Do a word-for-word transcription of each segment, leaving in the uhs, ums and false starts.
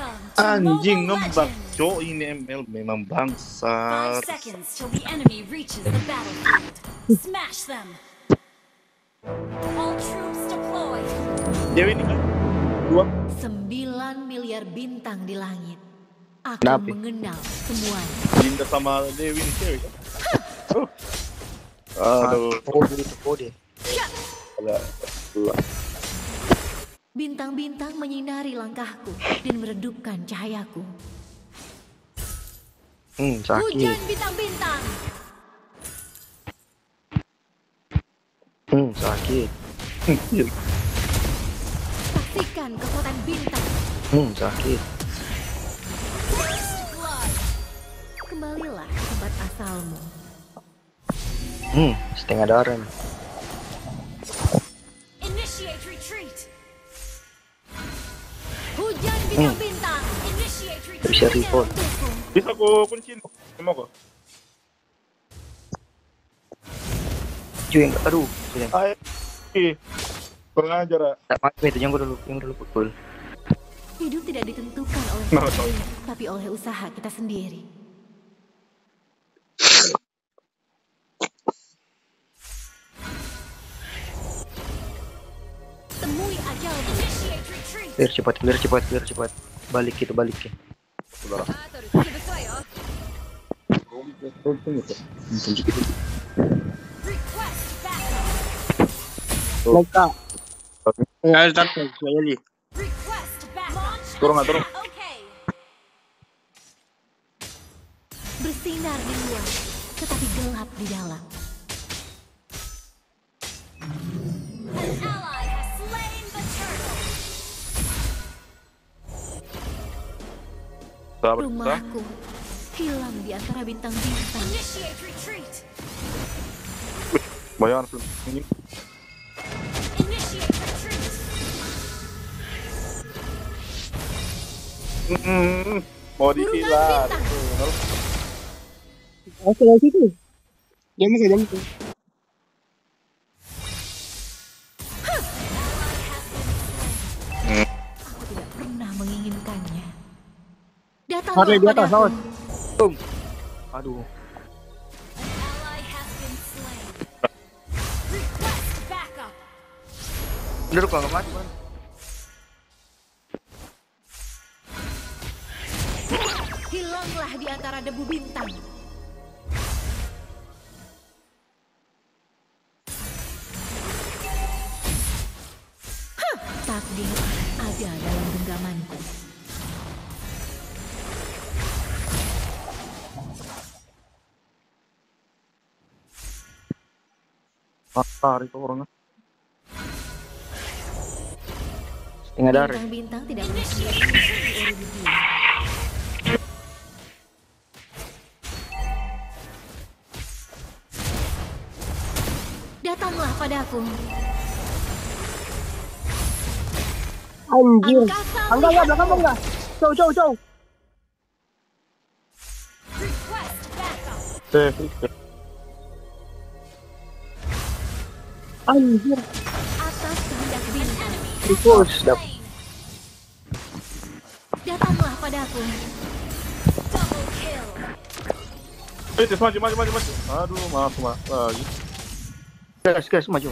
Welcome to Anjing Mobile ngebug, Legends. cok ini M L memang Five bangsat. seconds till the enemy reaches the battlefield. Smash them. All troops deployed. Dewi ini kan dua. Sembilan miliar bintang di langit. Aku Kenapa? mengenal semuanya. Dinda sama Dewi ini cewek kan? Uh. Aduh, Kode itu kode. ada dua. Bintang-bintang menyinari langkahku dan meredupkan cahayaku. Hmm, sakit. Hujan bintang-bintang. Hmm, sakit. Saksikan kekuatan bintang. Hmm, sakit. Blood. Kembalilah ke tempat asalmu. Hmm, setengah darah nih. Initiate retreat. Hujan bintang-bintang. Initiate retreat. Bisa report. Untukku. Bisa aku kunciin, mau kok? Cuy, aduh, sudah. Ayo, ih, kurang ajar ah. Tak pakai itu yang dulu, yang dulu pukul. Hidup tidak ditentukan oleh Nah, takdir, tapi oleh usaha kita sendiri. Temui ajalmu. Initiate retreat. Clear cepat, clear cepat, clear cepat. Balik itu, balik ya. Saudara. Request backup. Mereka nggak ada takut jadi. Request backup. Turun nggak turun? Okay. Bersinar di luar, tetapi gelap di dalam. An ally has slain the turtle. Sabar, sabar. Rumahku hilang di antara bintang-bintang. Initiate retreat. Bayangan belum ini. Initiate retreat. Hmm, mau ditilang. Oke dari situ. Jam ke jam ke. Aku tidak pernah menginginkannya. Datanglah Harley di atas, padaku. lawan. Boom. Aduh. An ally has been slain. Request backup. Bener kok nggak mati, man. Hilanglah di antara debu bintang. Hah, takdir ada dalam genggamanku. Tarik itu orangnya. Setengah darah. Bintang-bintang tidak mesti di Eruditia. Datanglah padaku. Anjir. Angkasa Angga ya melihatku. belakang enggak? Cow cow cow. Request backup. Teh, Anjir. Atas kehendak bintang. Terus, dap. Slain. Datanglah padaku. Double kill. eh, tes maju, maju, maju, maju. Aduh, maaf, maaf lagi. Gas, gas, maju.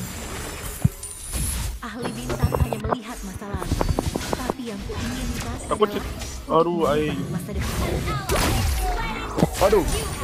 Ahli bintang hanya melihat masa lalu, tapi yang kuinginkan Aku adalah cek. Aduh, ay. masa depan. Aduh.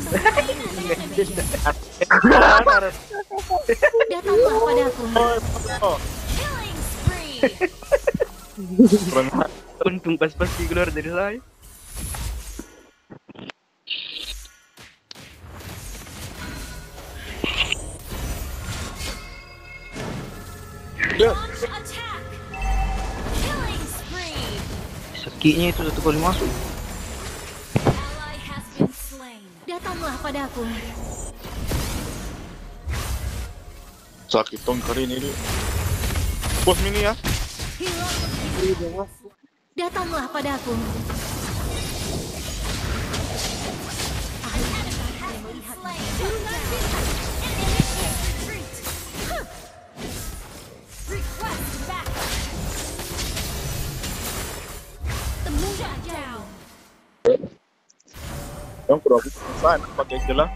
Datanglah padaku. Oh, Killing spree. kurang Untung pas-pas keluar dari saya. Launch attack. Killing spree. Sekinya itu satu kali masuk. Ally has been slain. Datanglah padaku. sakit tong kali ini. Pos mini ya. Hilang. Datanglah padaku. Ahli bintang hanya melihat masa depan. Initiate retreat. Request backup. Temui Shut down. Yang kurang aku sana pakai jelas.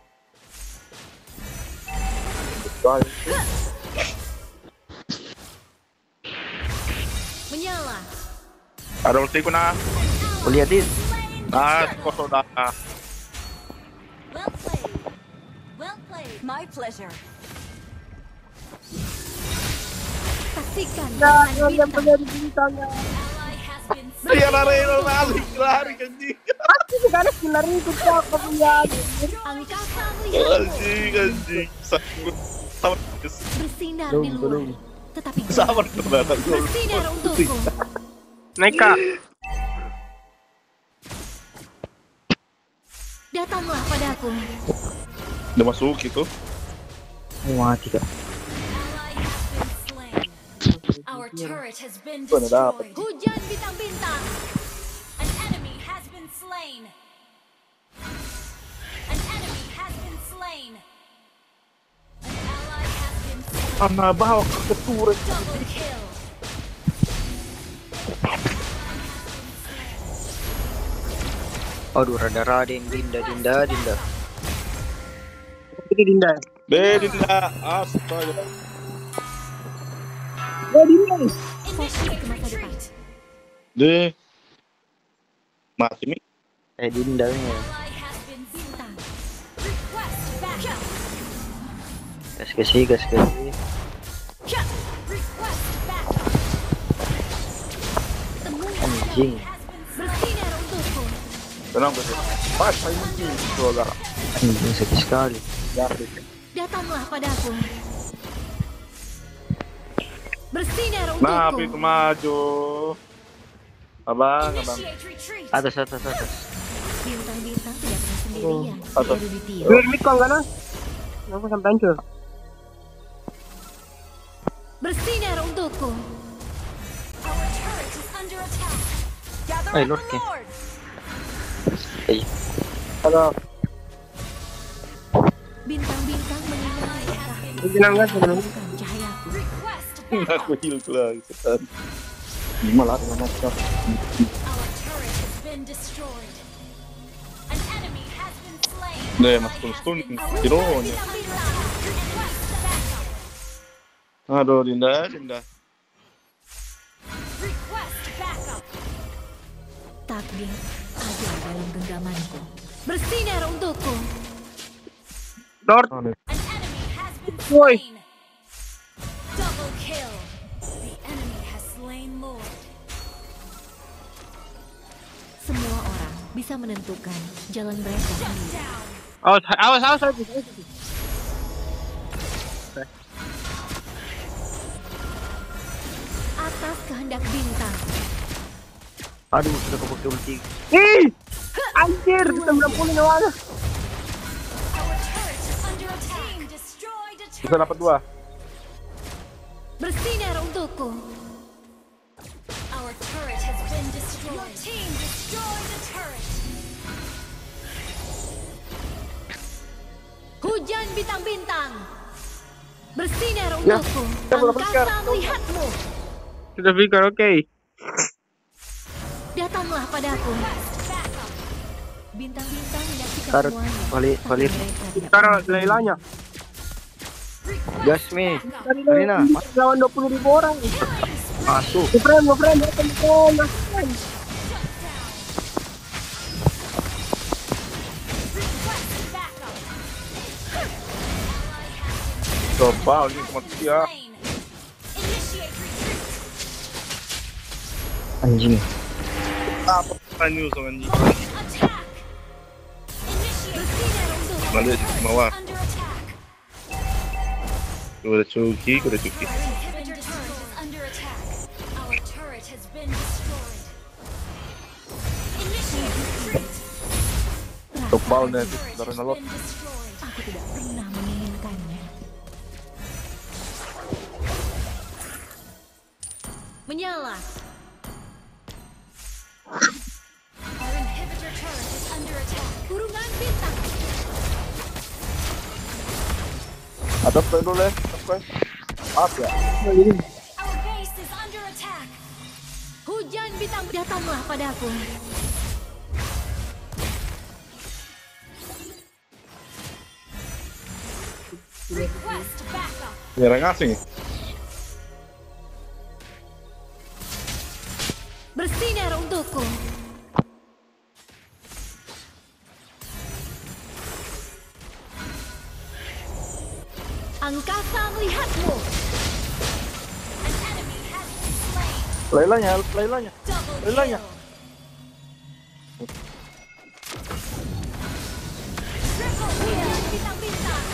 Menyala. Ada ulti ku na. Kau lihat Dit. Ah, kosong dah. Well played. Well played. My pleasure. Saksikan Nah, serangan yang bintang. menjadi bintangnya. Ally has been Dia lari lari lari anjing. Aku sekarang lari ikut apa punya. Angkasa melihatmu. Anjing anjing. Sakit. Sabar. Bersinar Belum, di luar. belum. Tetapi Sabar kemana? bersinar untukku. Naik kak. Datanglah padaku. Udah masuk gitu. Mau mati kak. Ally has been slain. Our turret has been Mana dapat? destroyed. Hujan bintang-bintang. An enemy has been slain. An enemy has been slain. An ally has been slain. Karena bawa ke turret. Double kill. Aduh, rada Raden, Dinda, Dinda, Dinda. Ini Dinda. Deh, Dinda. Astaga. Oh Dinda. Initiate ke masa depan. retreat. Deh. Mati nih. Eh, Dinda nih. Ally has been slain. Request backup. Gas, gas, sih, gas, gas. Request backup. Temui Anjing. Has been slain. bersinar untukku. Tenang betul. Pas saya mungkin juga. Anjing sakit sekali. Ya, Datanglah padaku. Bersinar nah, untukku. itu maju. Abang, abang. Initiate retreat. Atas, atas, atas. Bintang-bintang tidak pernah sendirian. Atau- Di Eruditio. Biar mid kau enggak Kenapa sampai hancur? Bersinar untukku. Our turret is under attack. Gather Hey, up Lord, the Lord. Eh, Kalau Bintang-bintang menyinari Jangan kan sebelum bukan cahayaku. Request Aku backup. heal lagi setan. Malah dengan macam. Our turret has been destroyed. An enemy has been slain. Deh, mas stun hero-nya. Bintang-bintang. Request backup. Aduh, Dinda, Dinda. Request backup. Takdir ada dalam genggamanku. Bersinar untukku. Lord. An enemy has been Boy. slain. Double kill. The enemy has slain Lord. Semua orang bisa menentukan jalan mereka Shut sendiri. down. Awas, awas, awas, awas. Atas kehendak bintang. aduh, sudah kau pakai ulti. Ih! Anjir, sembilan puluh nyawa. Our turret is under attack. Destroyed a Bisa turret. dapat dua. Bersinar untukku. Our turret has been destroyed. Your team destroyed the turret. Hujan bintang-bintang. Bersinar Ya, untukku. kita boleh bersinar. Angkasa melihatmu. Sudah pikir oke. Datanglah padaku. Request backup. Bintang-bintang menyaksikan Taruh, semuanya. balik, Tapi balik. mereka tidak Taruh pernah Lailanya. Request Jasmi, backup. Marina, Lawan dua puluh ribu orang. Killing spree. masuk. Ngefriend, ngefriend, ngefriend, ngefriend. Shut down. Request backup. Ally has been Coba ini mati ya. slain. Initiate retreat. Anjing. Apa tanya sama anjing? Attack. Initiate Bersinar untukku. Balik di bawah. under attack. Udah cuki, udah cuki. Our inhibitor turret is under attack. Our turret has been destroyed. Initiate retreat. Topal Our nih, turret dari has nalot. been destroyed. Aku tidak pernah menginginkannya. Menyala. Our inhibitor turret is under attack. Kurungan bintang. Ada play dulu ya, play. Maaf ya. Our base is under attack. Hujan bintang datanglah padaku. Request backup. Nyerang asing. Bersinar untukku. Angkasa melihatmu. An enemy has been slain. Lailanya, Lailanya. Double Lailanya. kill. Triple kill. Bintang-bintang.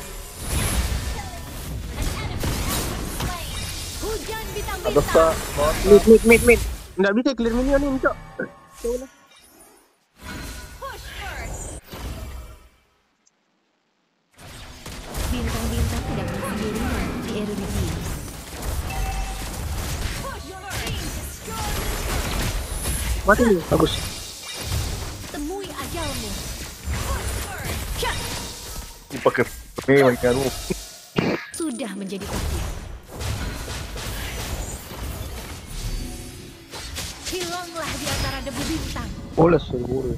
An enemy has been slain. Hujan Ada bintang-bintang. sa bawah. Mid, mid, mid, mid. Nggak bisa clear minion ini, Cok. Coba lah. Push first. Bintang-bintang tidak bersendirian di erupsi. Push your team. Destroy the turret. Mati nih. Bagus. Temui ajalmu. Push first. Syah, Aku pakai ini lagi aduh. sudah menjadi takdir. Hilanglah di antara debu bintang. Boleh seguro.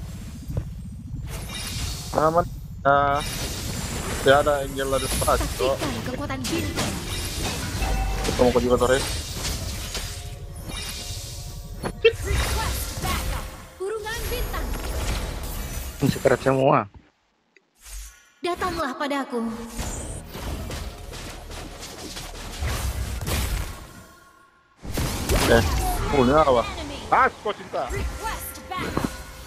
Aman. Nah, tidak ada Angel ada Spark. So, Saksikan kekuatan bintang. ketemu ke juga Torres. Request backup. Kurungan bintang. Sekarat semua. Datanglah padaku. Eh, oh ini apa? Enemy. Ah, kau cinta. Request backup.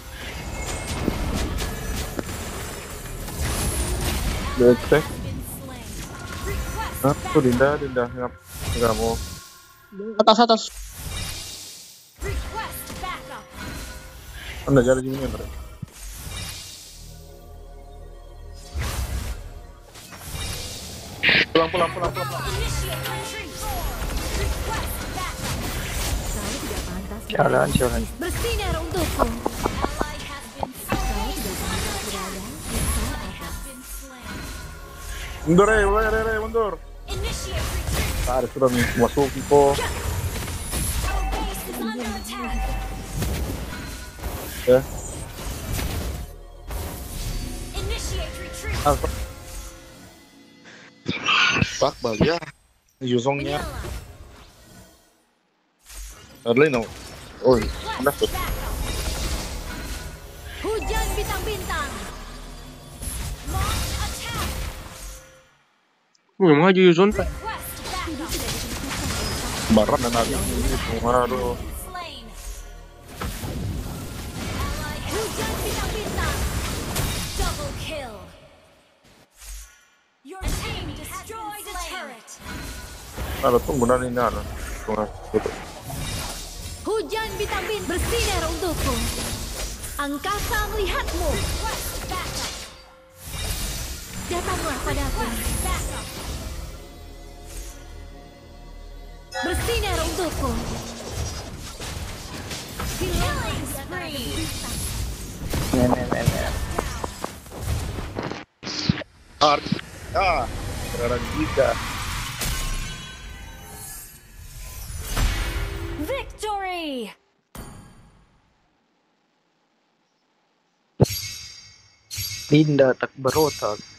Detek. Has been slain. Request Nah, tuh backup. Dinda, Dinda ngap, nggak mau. Atas, atas. Request backup. Anda jadi gini kan? Pulang, pulang, pulang, pulang. pulang. Initiate retreat. Request backup. Kau tidak pantas. Jalan, jalan. Bersinar untukku. Ally has been slain. Berada di Ally has been slain. Mundur, eh, mulai, eh, eh, mundur. Initiate retreat. Ah, sudah masuk Kiko. Our base is under attack. Ya, Initiate retreat. ah, fuck balik ya. Yuzongnya. Vanilla. Adley no. Oh, udah Request tuh. backup. Hujan bintang-bintang. Launch attack. Wih, maju Yuzon. Request backup. Barat dan Nabi ini semua aduh. Slain. Ally has Hujan bintang-bintang. double kill. Your team destroyed a turret. Ada tunggu nanti ini ada. Tunggu. Gitu. Hujan bintang-bintang bersinar untukku. Angkasa melihatmu. Request backup. Datanglah padaku. Request backup. Bersinar untukku. Killing spree. Nenek, nenek. Ah, ah, berada tiga. Victory. Dinda tak berotak.